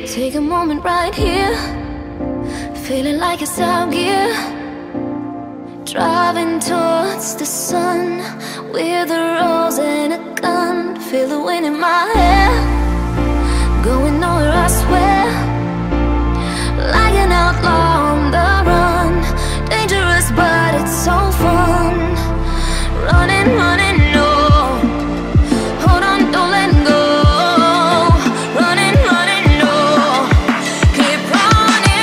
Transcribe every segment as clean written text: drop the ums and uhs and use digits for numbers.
Take a moment right here, feeling like it's out gear. Driving towards the sun with a rose and a gun. Feel the wind in my hair, going nowhere I swear. Like an outlaw on the run, dangerous but it's so fun. Running, running, no. Hold on, don't let go. Running, running, no. Keep running.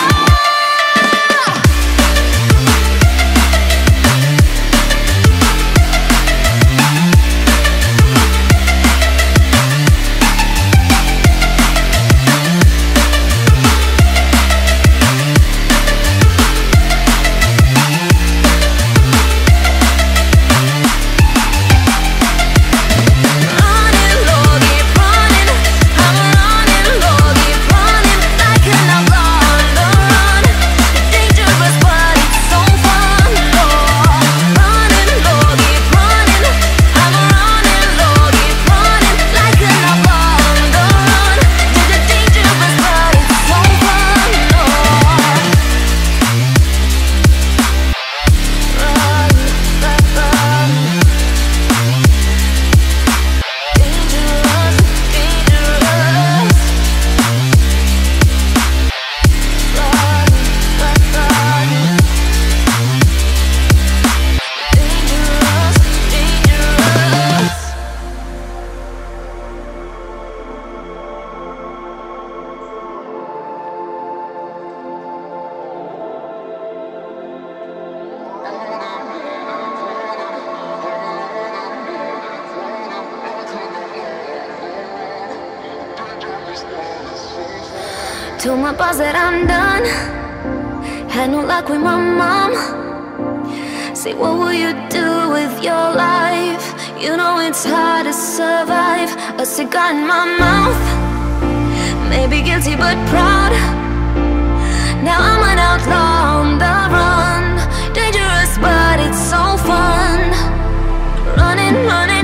Told my boss that I'm done. Had no luck with my mom. Say, what will you do with your life? You know it's hard to survive. A cigar in my mouth, maybe guilty but proud. Now I'm an outlaw on the run, dangerous but it's so fun. Running, running.